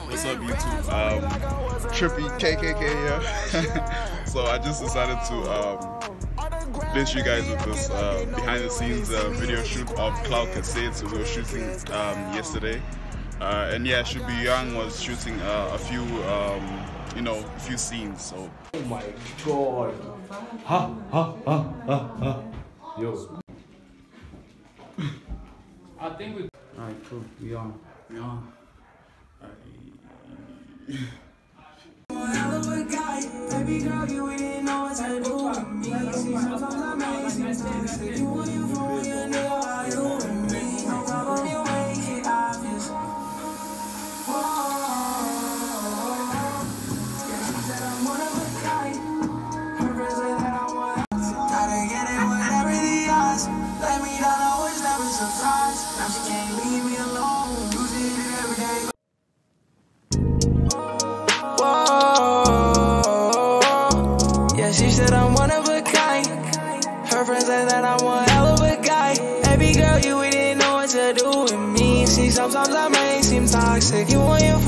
What's up, YouTube? Trippy KKK here. So I just decided to blitz you guys with this behind the scenes video shoot of Clout Casette. So we were shooting yesterday, and yeah, Shouldbeyuang was shooting a few few scenes. So oh my god. Ha ha ha ha ha. Yo. I think we. Alright, cool. We on. Baby girl, you didn't know what to do with me. Sometimes I make some mistakes. You want you for you know how you and me. No problem, you make it obvious. Whoa. Yeah, she said I'm one of a kind. Her friends say that I'm one. Gotta get it whatever the odds. Let me down, I was never surprised. Now she can't leave me alone. Using it every day. She said I'm one of a kind. Her friends say that I'm one hell of a guy. Baby girl, you didn't know what to do with me. See, sometimes I may seem toxic. You want your